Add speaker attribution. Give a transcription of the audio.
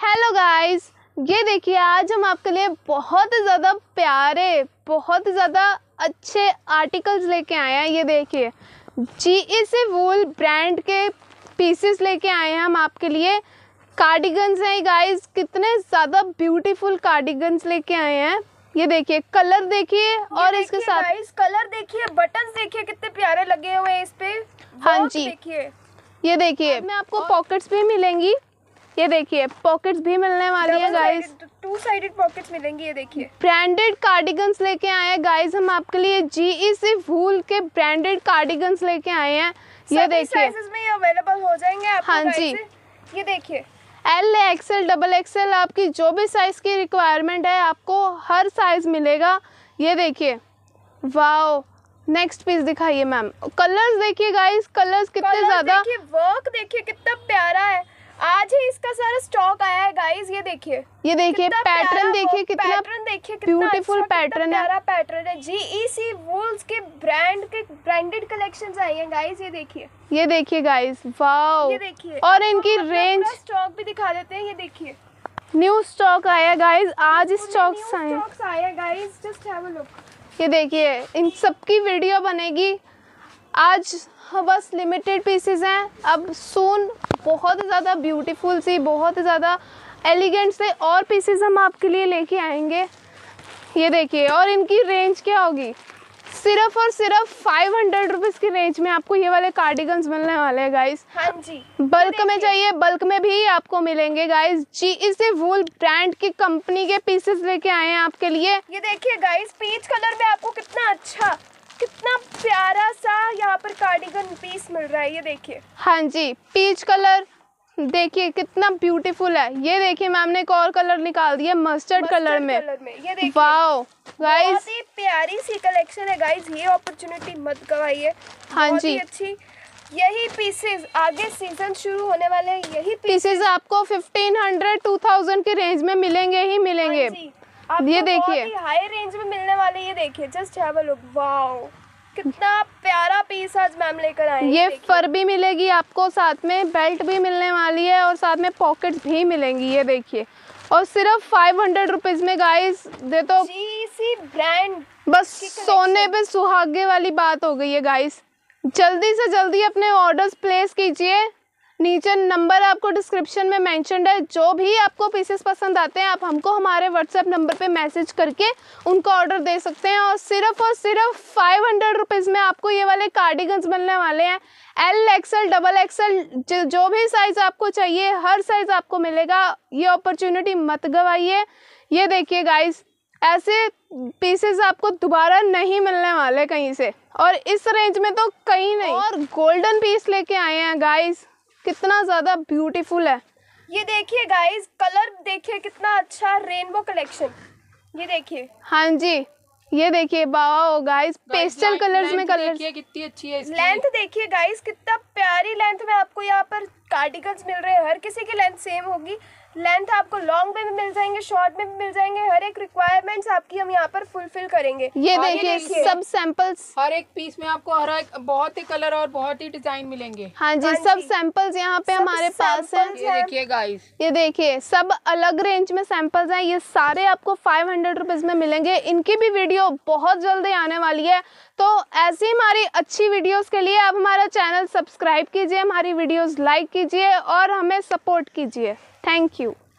Speaker 1: Hello guys, ये देखिए आज हम आपके लिए बहुत ही ज़्यादा प्यारे, बहुत ही ज़्यादा अच्छे आर्टिकल्स लेके आए हैं। ये देखिए GEC वूल ब्रांड के पीसेस लेके आए हैं हम आपके लिए। कार्डिगन्स हैं गाइस, कितने ज़्यादा ब्यूटीफुल कार्डिगन्स लेके आए हैं। ये देखिए कलर देखिए और इसके साथ
Speaker 2: गाइस कलर देखिए, बटन्स देखिए कितने प्यारे लगे हुए हैं इस पे।
Speaker 1: हाँ जी,
Speaker 2: देखिए
Speaker 1: ये देखिए में आपको पॉकेट्स भी मिलेंगी। ये देखिए पॉकेट्स भी मिलने वाली है गाइस,
Speaker 2: 2 साइडेड पॉकेट्स मिलेंगी। ये देखिए
Speaker 1: ब्रांडेड कार्डिगन्स लेके आए हैं गाइस हम आपके लिए। GEC वूल के ब्रांडेड कार्डिगन्स लेके आए हैं। ये देखिए
Speaker 2: साइजेस में ये अवेलेबल हो जाएंगे आपको।
Speaker 1: हाँ जी,
Speaker 2: ये देखिए
Speaker 1: L, XL, XXL आपकी जो भी साइज की रिक्वायरमेंट है आपको हर साइज मिलेगा। ये देखिए वाओ, नेक्स्ट पीस दिखाइए मैम। कलर्स देखिए गाइस, कलर्स कितने ज्यादा,
Speaker 2: देखिए वर्क देखिए कितना प्यारा है। आज ही इसका सारा स्टॉक आया है गाइस। ये देखिए
Speaker 1: पैटर्न देखिए, कितना ब्यूटीफुल पैटर्न है।
Speaker 2: प्यारा पैटर्न है। GEC वूल्स के ब्रांडेड कलेक्शंस आई हैं गाइस। ये देखिए
Speaker 1: गाइस वाओ,
Speaker 2: ये देखिए
Speaker 1: और इनकी रेंज
Speaker 2: स्टॉक भी दिखा देते हैं। ये देखिए
Speaker 1: न्यू स्टॉक आया गाइस, आज स्टॉक्स
Speaker 2: आए guys, just have a look.
Speaker 1: ये देखिए इन सब की वीडियो बनेगी। आज बस लिमिटेड पीसेस हैं, अब सून बहुत ज़्यादा ब्यूटीफुल सी, बहुत ज़्यादा एलिगेंट से और पीसेस हम आपके लिए लेके आएंगे। ये देखिए, और इनकी रेंज क्या होगी, सिर्फ और सिर्फ 500 रुपीज़ की रेंज में आपको ये वाले कार्डिगन्स मिलने वाले हैं गाइस।
Speaker 2: हाँ जी,
Speaker 1: बल्क में चाहिए बल्क में भी आपको मिलेंगे गाइस। GEC वूल ब्रांड की कंपनी के पीसेस लेके आए हैं आपके लिए।
Speaker 2: ये देखिए गाइस पीच कलर में आपको कितना अच्छा, कितना प्यारा सा यहाँ पर कार्डिगन पीस मिल रहा है। ये देखिए
Speaker 1: हाँ जी, पीच कलर देखिए कितना ब्यूटीफुल है। ये देखिए मैम ने एक और कलर निकाल दिया मस्टर्ड कलर में।
Speaker 2: ये देखिए
Speaker 1: वाओ गाइस,
Speaker 2: बहुत ही प्यारी सी कलेक्शन है गाइस। ये अपॉर्चुनिटी मत गवाइए।
Speaker 1: हाँ जी,
Speaker 2: अच्छी यही पीसेस आगे सीजन शुरू होने वाले हैं। यही
Speaker 1: पीसेस आपको 1500 2000 की रेंज में मिलेंगे ही मिलेंगे। ये देखिए
Speaker 2: हाई रेंज में मिलने वाले। ये देखिए just have a look, wow कितना प्यारा पीस आज मैम लेकर आए हैं।
Speaker 1: ये फर भी मिलेगी आपको, साथ में बेल्ट भी मिलने वाली है और साथ में पॉकेट्स भी मिलेंगी। ये देखिए, और सिर्फ 500 रुपीज़ में गाइस दे तो
Speaker 2: GEC ब्रांड,
Speaker 1: बस सोने पे सुहागे वाली बात हो गई है गाइस। जल्दी से जल्दी अपने ऑर्डर्स प्लेस कीजिए, नीचे नंबर आपको डिस्क्रिप्शन में मेंशन्ड है। जो भी आपको पीसेस पसंद आते हैं आप हमको हमारे व्हाट्सएप नंबर पे मैसेज करके उनको ऑर्डर दे सकते हैं। और सिर्फ 500 रुपीज़ में आपको ये वाले कार्डिगन्स मिलने वाले हैं। L, XL, XXL जो भी साइज़ आपको चाहिए हर साइज़ आपको मिलेगा। ये अपॉर्चुनिटी मत गवाइए। ये देखिए गाइस, ऐसे पीसेस आपको दोबारा नहीं मिलने वाले कहीं से, और इस रेंज में तो कहीं नहीं। और गोल्डन पीस लेके आए हैं गाइस, कितना ज़्यादा ब्यूटीफुल है।
Speaker 2: ये देखिए गाइस, कलर देखिए कितना अच्छा, रेनबो कलेक्शन। ये देखिए
Speaker 1: हाँ जी, ये देखिए वाओ गाइस, पेस्टल कलर्स में कलर
Speaker 2: देखिए कितनी अच्छी है। लेंथ देखिए गाइस, कितना प्यारी लेंथ में आपको यहाँ पर कार्डिगन्स मिल रहे हैं। हर किसी की लेंथ सेम होगी। लेंथ आपको लॉन्ग में भी मिल जाएंगे, शॉर्ट में भी मिल जाएंगे। हर एक रिक्वायरमेंट्स आपकी हम यहाँ पर फुलफिल करेंगे।
Speaker 1: ये देखिए सब सैंपल्स,
Speaker 3: हर एक पीस में आपको हर एक बहुत ही कलर और बहुत ही डिजाइन मिलेंगे।
Speaker 1: हाँ जी, सब सैंपल्स यहाँ पे हमारे पास है।
Speaker 3: ये देखिए गाइस,
Speaker 1: ये देखिए सब अलग रेंज में सैंपल्स हैं। ये सारे आपको 500 रुपीज़ में मिलेंगे। इनकी भी वीडियो बहुत जल्दी आने वाली है, तो ऐसी हमारी अच्छी वीडियोस के लिए आप हमारा चैनल सब्सक्राइब कीजिए, हमारी वीडियोस लाइक कीजिए और हमें सपोर्ट कीजिए। Thank you.